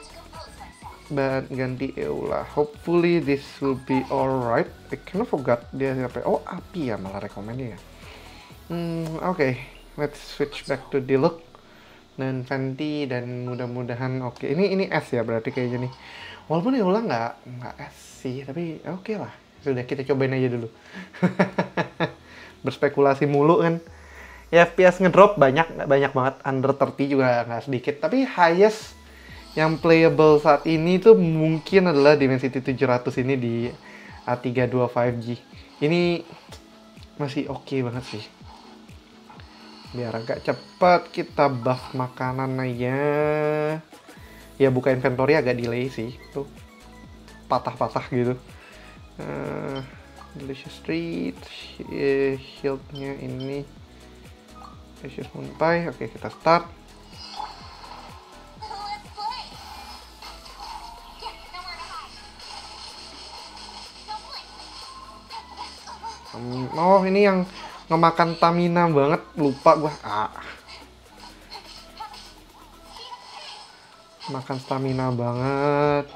ganti Eula. Hopefully this will be alright. I kind of forgot dia siapa. Oh, api ya malah rekomennya ya. Hmm, oke. Okay. Let's switch back to the look dan Venti dan mudah-mudahan oke. Okay. Ini ini S ya berarti kayaknya nih. Walaupun Eula nggak nggak S sih, tapi oke okay lah. Sudah kita cobain aja dulu. Berspekulasi mulu kan. Ya F P S ngedrop banyak banyak banget, under tiga puluh juga nggak sedikit. Tapi highest yang playable saat ini tuh mungkin adalah Dimensity tujuh ratus ini di A tiga dua lima G. Ini masih oke okay banget sih. Biar agak cepat kita buff makanan aja. Ya buka inventory agak delay sih. Tuh patah-patah gitu. Uh, Delicious Treat, uh, shieldnya ini Delicious Moon Pie. Oke, kita start. Um, oh ini yang ngemakan stamina banget, lupa gua. Ah. Makan stamina banget.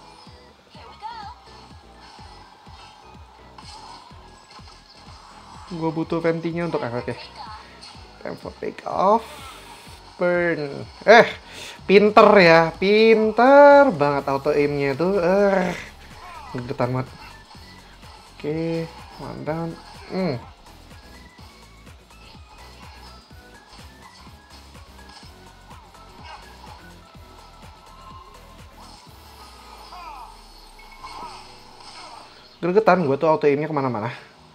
Gue butuh ventinya untuk ah, oke. Okay. Time for take off. Burn. Eh, pinter ya, pinter banget auto aimnya tuh. Eh, getan banget. Oke, okay. One down. Hmm. Gregetan gue tuh auto aimnya kemana-mana.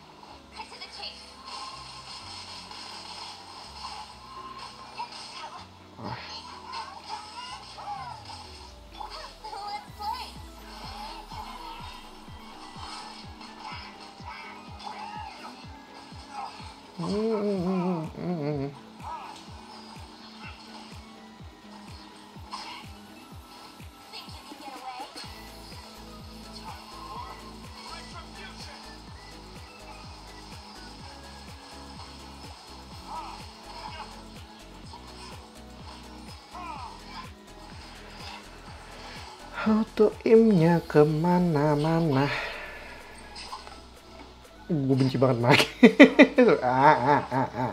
Hmm, hmm, hmm, hmm. Auto aimnya kemana-mana. Gue benci banget Maki. ah, ah, ah, ah.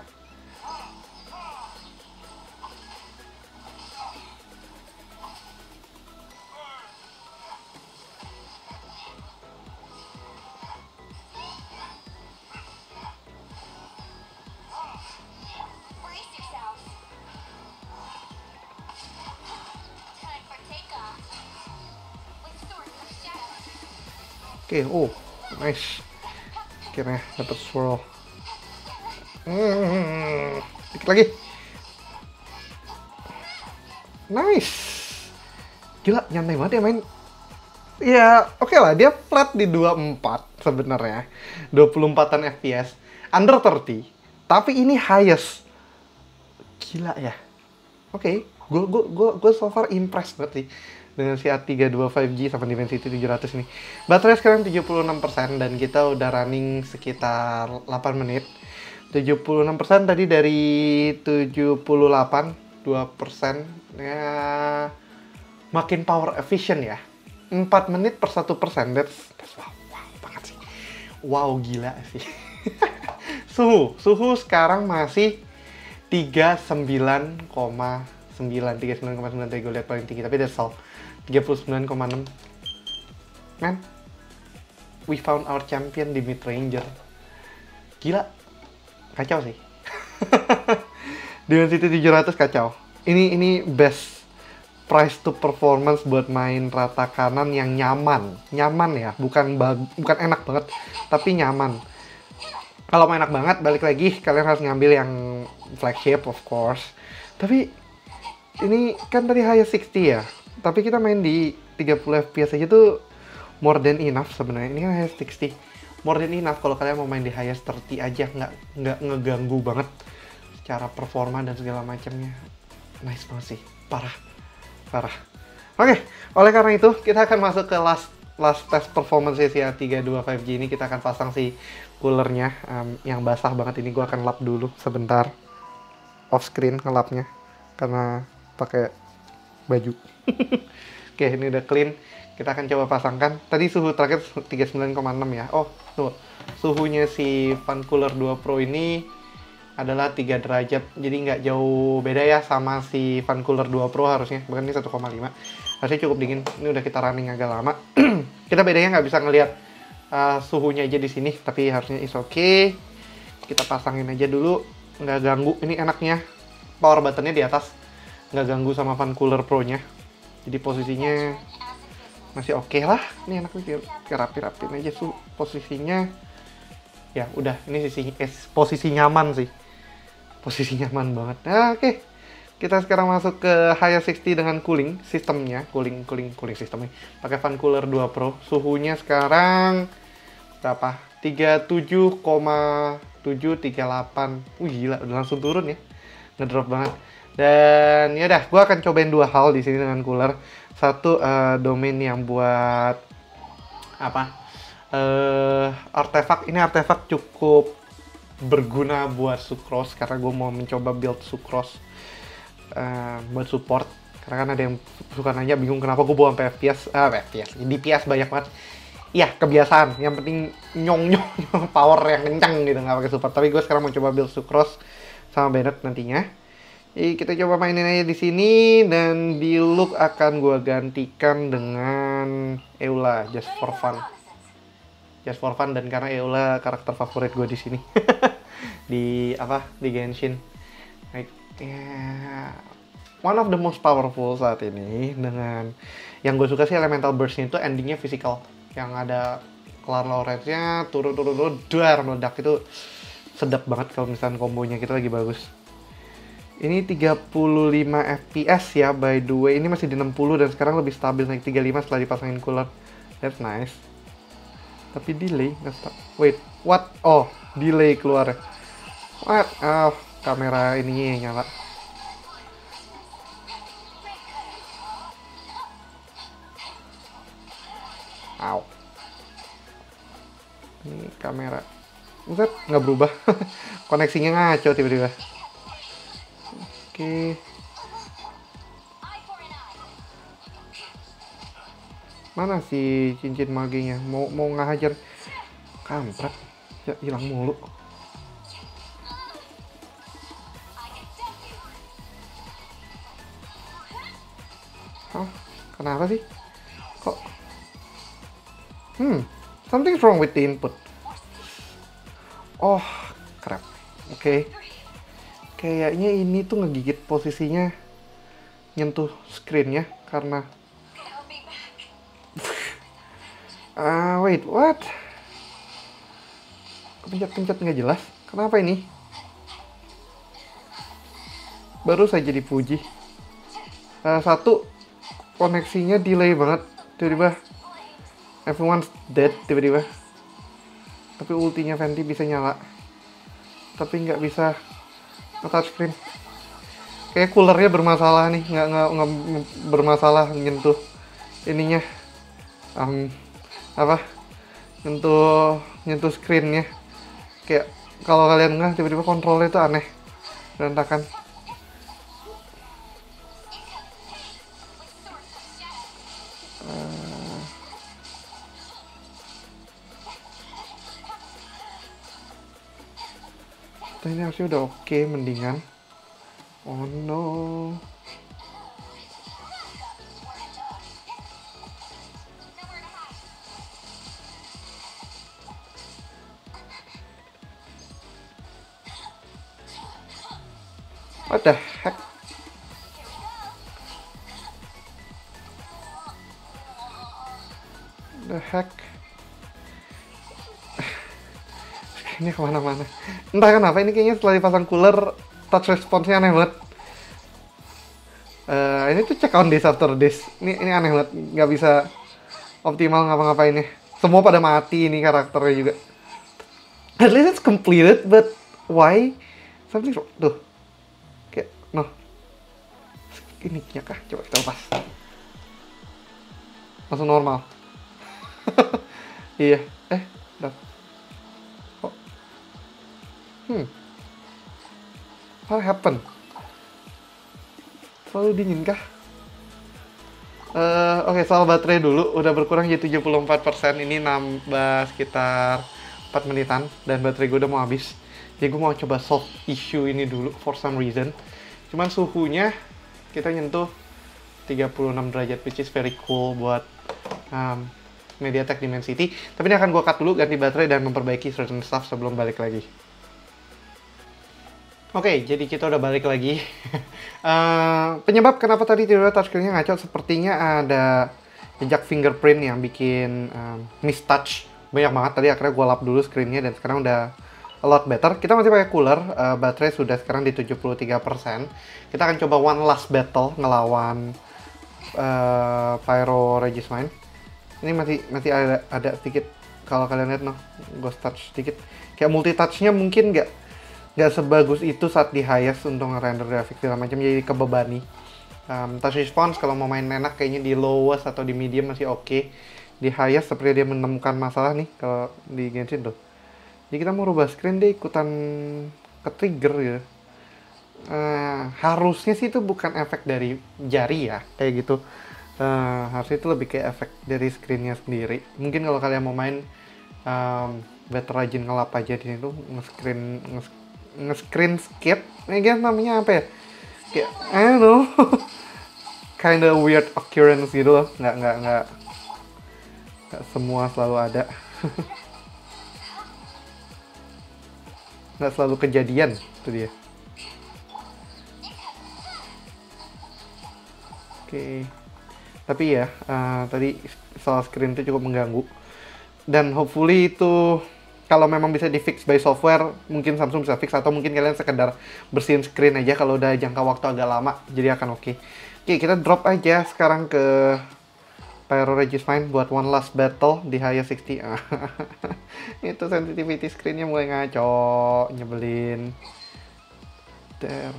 Oke, okay, oh, nice. Akhirnya dapat swirl. Hmm, dikit lagi. Nice. Gila, nyantai banget ya main. Ya, oke lah, dia flat di dua puluh empat sebenarnya. dua puluh empatan F P S. Under tiga puluh. Tapi ini highest. Gila ya. Oke, gue gue gue gue so far impressed banget sih dengan si A tiga dua lima G sama Dimensity tujuh ratus ini. Baterai sekarang tujuh puluh enam persen dan kita udah running sekitar delapan menit. tujuh puluh enam persen tadi dari tujuh puluh delapan, dua persen ya, makin power efficient ya. empat menit per satu persen. That's, that's wow, wow banget sih. Wow, gila sih. Suhu, suhu sekarang masih tiga puluh sembilan koma sembilan, tiga puluh sembilan koma sembilan tadi gue lihat paling tinggi, tapi that's all. tiga puluh sembilan koma enam. Man, we found our champion di mid ranger. Gila, kacau sih. Dimensity tujuh ratus kacau. Ini ini best price to performance buat main rata kanan yang nyaman. Nyaman ya, bukan bag, bukan enak banget, tapi nyaman. Kalau mau enak banget, balik lagi kalian harus ngambil yang flagship of course. Tapi ini kan tadi highest enam puluh ya. Tapi kita main di tiga puluh F P S aja tuh more than enough sebenarnya. Ini kan highest enam puluh. More than enough kalau kalian mau main di highest tiga puluh aja, nggak nggak ngeganggu banget secara performa dan segala macamnya. Nice banget sih, parah. Parah. Oke, oleh karena itu kita akan masuk ke last last test performance si A tiga dua lima G ini. Kita akan pasang si coolernya um, yang basah banget ini. Gua akan lap dulu sebentar off screen ngelapnya karena pakai baju. Oke, ini udah clean. Kita akan coba pasangkan. Tadi suhu terakhir tiga puluh sembilan koma enam ya. Oh, tuh. Suhunya si fan cooler dua Pro ini adalah tiga derajat, jadi nggak jauh beda ya sama si fan cooler dua Pro harusnya, bahkan ini satu koma lima, harusnya cukup dingin. Ini udah kita running agak lama. Kita bedanya nggak bisa ngelihat uh, suhunya aja di sini, tapi harusnya is oke. Okay. Kita pasangin aja dulu, nggak ganggu. Ini enaknya power buttonnya di atas, nggak ganggu sama fan cooler Pro nya, jadi posisinya masih oke okay lah. Ini enaknya rapi-rapin aja tuh posisinya. Ya udah, ini sisi eh, posisi nyaman sih. Posisi nyaman banget. Nah, oke. Okay. Kita sekarang masuk ke highest enam puluh dengan cooling sistemnya, cooling cooling cooling sistemnya. Pakai fan cooler dua Pro. Suhunya sekarang berapa? tiga puluh tujuh koma tujuh tiga delapan. Wih, gila, udah langsung turun ya. Ngedrop banget. Dan ya udah, gua akan cobain dua hal di sini dengan cooler. Satu uh, domain yang buat apa? Uh, artefak. Ini artefak cukup berguna buat Sucrose karena gue mau mencoba build Sucrose uh, buat support, karena kan ada yang suka nanya bingung kenapa gue bawa sampai F P S, ah uh, F P S, D P S banyak banget. Iya, kebiasaan, yang penting nyong nyong power yang kencang gitu, nggak pakai support. Tapi gue sekarang mau coba build Sucrose sama Bennett nantinya. Jadi kita coba mainin aja di sini, dan di look akan gue gantikan dengan Eula just for fun. Just for fun, dan karena Eula karakter favorit gue di sini. di apa di Genshin. Like, yeah, one of the most powerful saat ini. Dengan yang gue suka sih elemental burst-nya itu endingnya physical, yang ada Clara Lawrence-nya turun-turun dar meledak, itu sedap banget kalau misalnya kombonya kita lagi bagus. Ini tiga puluh lima F P S ya, by the way. Ini masih di enam puluh dan sekarang lebih stabil naik tiga puluh lima setelah dipasangin cooler. That's nice. Tapi delay nggak stop. Wait, what? Oh, delay keluar. What? Oh, kamera ini nyala. Ow. Ini kamera. Buset, nggak berubah. Koneksinya ngaco tiba-tiba. Oke. Okay. Mana si cincin magenya? Mau mau ngajar, kampret, ya hilang mulu. Hah? Kenapa sih? Kok? Hmm, something's wrong with the input. Oh, crap. Oke. Okay. Kayaknya ini tuh ngegigit posisinya, nyentuh screen ya, karena Ah, uh, wait, what? Pencet-pencet nggak jelas. Kenapa ini? Baru saja dipuji. Uh, satu, koneksinya delay banget. Tiba-tiba everyone's dead tiba-tiba. Tapi ultinya Fenty bisa nyala. Tapi nggak bisa touchscreen. Kayak coolernya bermasalah nih, nggak nggak nggak bermasalah nyentuh ininya. Um, apa? Nyentuh nyentuh screennya. Kayak kalau kalian nggak tiba-tiba kontrolnya itu aneh, berantakan. Ini harusnya udah oke, okay, mendingan. Oh no. What the heck? The heck? Ini kemana-mana. Entah kenapa ini kayaknya setelah dipasang cooler, touch response-nya aneh banget. Uh, ini tuh check on this after this. Ini ini aneh banget, nggak bisa optimal ngapa-ngapainnya. Semua pada mati ini karakternya juga. At least it's completed, but why? Something wrong. Tuh. Kayak, no. Ini kah? Coba kita lepas. Langsung normal. Iya. Eh, udah. Oh. Hmm. What happened? Selalu dingin kah? Uh, Oke, okay, soal baterai dulu. Udah berkurang jadi tujuh puluh empat persen. Ini nambah sekitar empat menitan. Dan baterai gue udah mau habis. Jadi gue mau coba solve issue ini dulu for some reason. Cuman suhunya kita nyentuh tiga puluh enam derajat, which is very cool buat um, MediaTek Dimensity. Tapi ini akan gue cut dulu, ganti baterai, dan memperbaiki certain stuff sebelum balik lagi. Oke, okay, jadi kita udah balik lagi. uh, penyebab kenapa tadi tiba-tiba touchscreen-nya ngaco, sepertinya ada jejak fingerprint yang bikin um, mistouch. Banyak banget, tadi akhirnya gue lap dulu screen-nya dan sekarang udah a lot better. Kita masih pakai cooler, uh, baterai sudah sekarang di tujuh puluh tiga persen. Kita akan coba one last battle ngelawan uh, Pyro Regismine. Ini masih masih ada ada sedikit, kalau kalian lihat, no, ghost touch sedikit. Kayak multi touch-nya mungkin nggak nggak sebagus itu saat di highest untuk ngerender grafik segala macam, jadi kebebani. Um, touch response kalau mau main enak kayaknya di lowest atau di medium masih oke. Okay. Di highest seperti dia menemukan masalah nih kalau di Genshin tuh. Jadi kita mau rubah screen, dia ikutan ke trigger gitu. Uh, harusnya sih itu bukan efek dari jari ya, kayak gitu. Uh, harusnya itu lebih kayak efek dari screennya sendiri. Mungkin kalau kalian mau main um, better rajin ngelap aja di situ, nge-screen nge nge-screen skip, ini kan namanya apa ya? Kayak, I don't know, kinda weird occurrence gitu loh, nggak nggak nggak nggak semua selalu ada, nggak selalu kejadian, itu dia. Oke, okay. Tapi ya uh, tadi soal screen itu cukup mengganggu, dan hopefully itu kalau memang bisa di fix by software, mungkin Samsung bisa fix, atau mungkin kalian sekedar bersihin screen aja kalau udah jangka waktu agak lama, jadi akan oke. Okay. Oke, okay, kita drop aja sekarang ke Pyro Regismine buat one last battle di highest sixty. Itu sensitivity screennya mulai ngaco, nyebelin. There.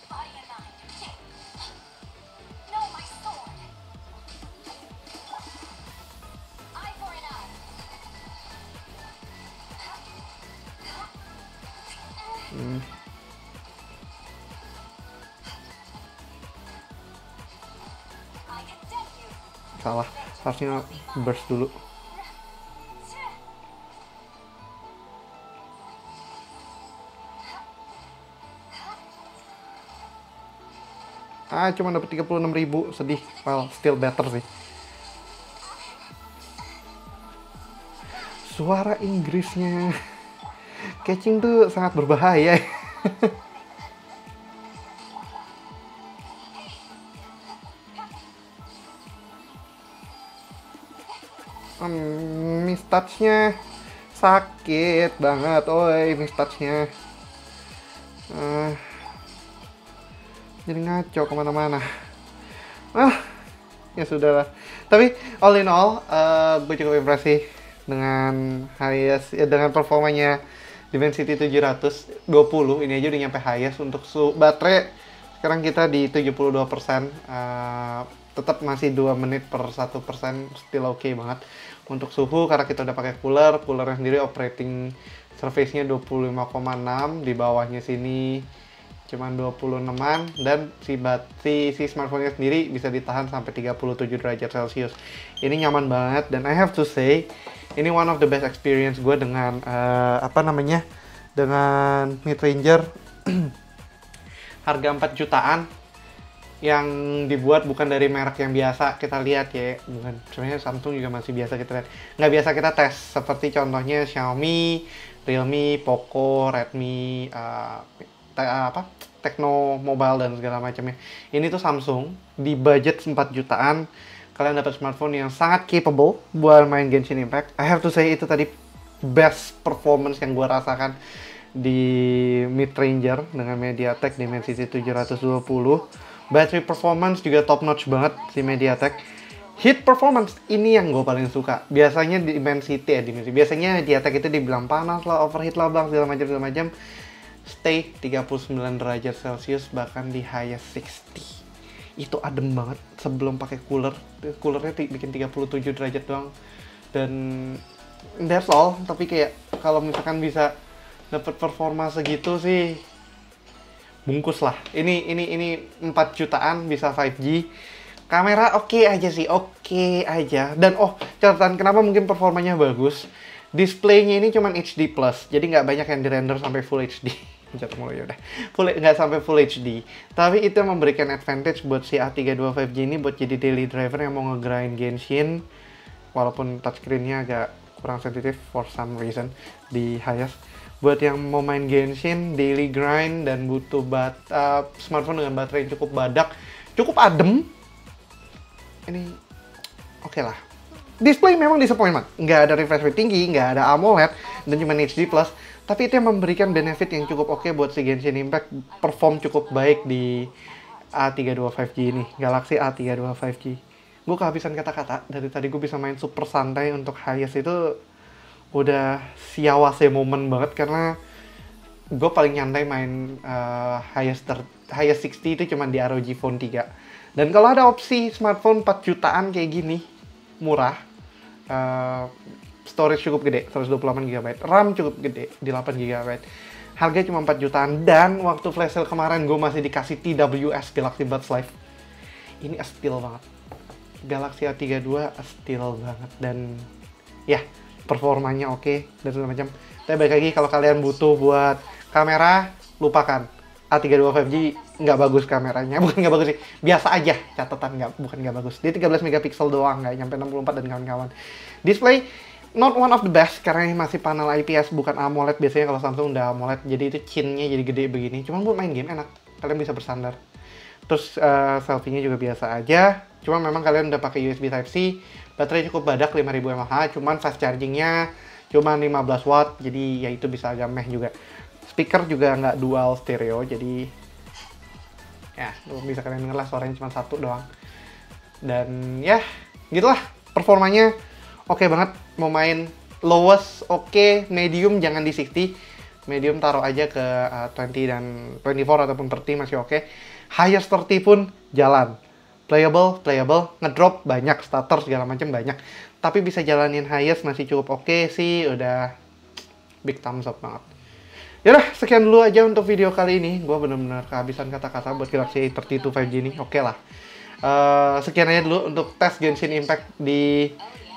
Hmm. Salah, harusnya burst dulu. Ah, cuma dapat tiga puluh enam ribu, sedih. Well, still better sih. Suara Inggrisnya catching tuh sangat berbahaya. um, mistouch-nya sakit banget, oi, mistouch-nya. Uh, jadi ngaco kemana-mana. Ah, ya sudah lah. Tapi all in all, uh, gue cukup impresi dengan highest, ya, dengan performanya Dimensity tujuh ratus dua puluh. Ini aja udah nyampe highest untuk su baterai. Sekarang kita di tujuh puluh dua persen. Uh, tetap masih dua menit per satu persen, still oke okay banget. Untuk suhu, karena kita udah pakai cooler, coolernya sendiri operating surface-nya dua puluh lima koma enam, di bawahnya sini cuman dua puluh enaman, dan si bat si, si smartphone-nya sendiri bisa ditahan sampai tiga puluh tujuh derajat Celcius. Ini nyaman banget, dan I have to say ini one of the best experience gue dengan uh, apa namanya dengan mid ranger harga empat jutaan yang dibuat bukan dari merek yang biasa kita lihat ya. Bukan, sebenarnya Samsung juga masih biasa kita lihat, nggak biasa kita tes, seperti contohnya Xiaomi, Realme, Poco, Redmi, uh, te apa Tecno Mobile dan segala macamnya. Ini tuh Samsung di budget empat jutaan kalian dapat smartphone yang sangat capable buat main Genshin Impact. I have to say itu tadi best performance yang gue rasakan di mid ranger dengan MediaTek Dimensity tujuh ratus dua puluh. Battery performance juga top notch banget si MediaTek. Heat performance ini yang gue paling suka. Biasanya di Dimensity ya, Dimensity. Biasanya MediaTek itu dibilang panas lah, overheat lah, bang, segala macam segala macam. Stay tiga puluh sembilan derajat Celcius, bahkan di highest enam puluh. Itu adem banget sebelum pakai cooler. Coolernya bikin tiga puluh tujuh derajat doang. Dan that's all. Tapi kayak kalau misalkan bisa dapat performa segitu sih, bungkus lah. Ini ini ini empat jutaan bisa lima G. Kamera oke okay aja sih, oke okay aja. Dan oh, catatan kenapa mungkin performanya bagus. Displaynya ini cuman H D plus, jadi nggak banyak yang dirender sampai full H D. Jatuh mulu ya udah. Full nggak sampai full H D. Tapi itu memberikan advantage buat si A tiga dua lima G ini buat jadi daily driver yang mau ngegrind Genshin. Walaupun touchscreen-nya agak kurang sensitif for some reason di highest. Buat yang mau main Genshin, daily grind, dan butuh bat uh, smartphone dengan baterai yang cukup badak, cukup adem, ini oke okay lah. Display memang disappointment, nggak ada refresh rate tinggi, nggak ada AMOLED, dan cuma H D plus, tapi itu yang memberikan benefit yang cukup oke okay buat si Genshin Impact perform cukup baik di A tiga dua lima G ini, Galaxy A tiga dua lima G. Gue kehabisan kata-kata, dari tadi gue bisa main super santai untuk highest itu udah siawase momen banget, karena gue paling nyantai main uh, highest highest enam puluh itu cuma di R O G Phone tiga. Dan kalau ada opsi smartphone empat jutaan kayak gini, murah, uh, storage cukup gede, seratus dua puluh delapan giga byte, RAM cukup gede di delapan giga byte, harga cuma empat jutaan, dan waktu flash sale kemarin gue masih dikasih T W S Galaxy Buds Live. Ini a steal banget, Galaxy A tiga dua a steal banget, dan ya performanya oke okay, dan segala macam. Tapi balik lagi, kalau kalian butuh buat kamera, lupakan. A tiga dua lima G nggak bagus kameranya, bukan nggak bagus sih, biasa aja, catatan nggak, bukan nggak bagus. Dia tiga belas megapiksel doang, nggak nyampe enam puluh empat dan kawan-kawan. Display not one of the best karena ini masih panel I P S bukan AMOLED. Biasanya kalau Samsung udah AMOLED, jadi itu chinnya jadi gede begini. Cuma buat main game enak, kalian bisa bersandar. Terus uh, selfie-nya juga biasa aja. Cuma memang kalian udah pakai U S B Type C, baterai cukup badak lima ribu mAh, cuman fast chargingnya cuma lima belas watt, jadi ya itu bisa agak meh juga. Speaker juga nggak dual stereo, jadi ya bisa kalian denger lah, suaranya cuma satu doang. Dan ya gitulah performanya oke okay banget. Mau main lowest oke, okay. Medium jangan di enam puluh, medium taruh aja ke uh, dua puluh dan dua puluh empat ataupun tiga puluh masih oke okay. Highest tiga puluh pun jalan, playable, playable, ngedrop banyak, stutter segala macam banyak, tapi bisa jalanin highest masih cukup oke okay sih, udah big thumbs up banget. Yaudah, sekian dulu aja untuk video kali ini. Gue bener-bener kehabisan kata-kata buat Galaxy A tiga dua lima G ini. Oke okay lah. Uh, sekian aja dulu untuk tes Genshin Impact di...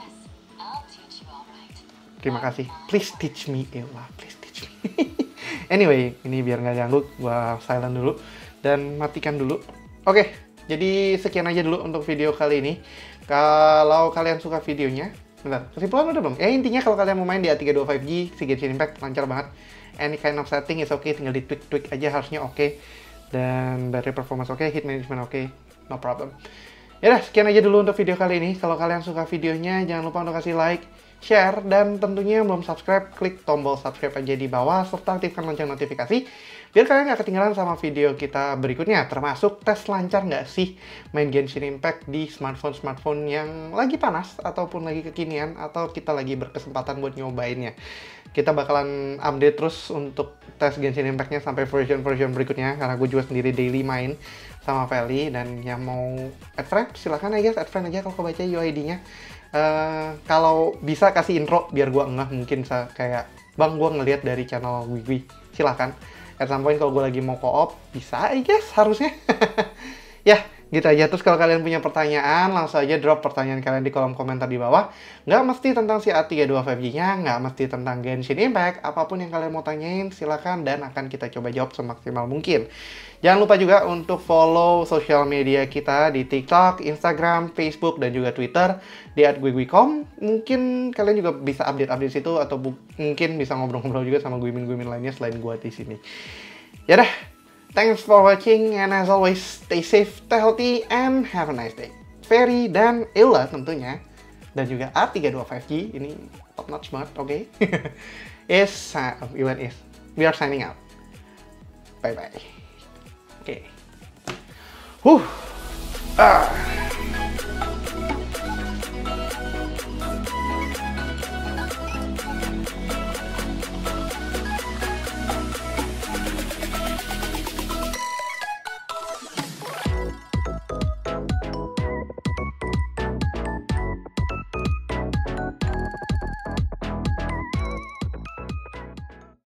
Terima kasih. Please teach me, Ewa. Please teach me. Anyway, ini biar nggak ganggu, gue silent dulu dan matikan dulu. Oke, okay, jadi sekian aja dulu untuk video kali ini. Kalau kalian suka videonya, bentar, kesimpulan udah belum? Ya intinya kalau kalian mau main di A tiga dua lima G, si Genshin Impact lancar banget. Any kind of setting is okay, tinggal di tweak-tweak aja, harusnya oke. Okay. Dan battery performance oke, okay, heat management oke, okay, no problem. Ya udah, sekian aja dulu untuk video kali ini. Kalau kalian suka videonya, jangan lupa untuk kasih like, share, dan tentunya yang belum subscribe, klik tombol subscribe aja di bawah, serta aktifkan lonceng notifikasi, biar kalian nggak ketinggalan sama video kita berikutnya, termasuk tes lancar nggak sih main Genshin Impact di smartphone-smartphone yang lagi panas, ataupun lagi kekinian, atau kita lagi berkesempatan buat nyobainnya. Kita bakalan update terus untuk tes Genshin Impact-nya sampai version-version berikutnya, karena gue juga sendiri daily main sama Feli, dan yang mau add friend, silahkan ya guys, add friend aja kalau baca U I D-nya. Uh, kalau bisa kasih intro biar gue ngeh, mungkin kayak, bang gue ngeliat dari channel Gwigwi, silahkan. At some point kalau gue lagi mau co-op, bisa I guess, harusnya. Ya, gitu aja. Terus kalau kalian punya pertanyaan, langsung aja drop pertanyaan kalian di kolom komentar di bawah. Nggak mesti tentang si A tiga dua lima G-nya, nggak mesti tentang Genshin Impact. Apapun yang kalian mau tanyain, silakan dan akan kita coba jawab semaksimal mungkin. Jangan lupa juga untuk follow sosial media kita di TikTok, Instagram, Facebook, dan juga Twitter di at gwigwi dot com. Mungkin kalian juga bisa update-update situ, atau mungkin bisa ngobrol-ngobrol juga sama guimin-guimin lainnya selain gua di sini. Ya dah. Thanks for watching, and as always, stay safe, stay healthy, and have a nice day. Ferry dan Ella tentunya, dan juga A tiga dua lima G, ini top notch banget, oke? Okay? is, uh, Iwan is, we are signing out. Bye-bye. Oke. Okay. Huh. Ah.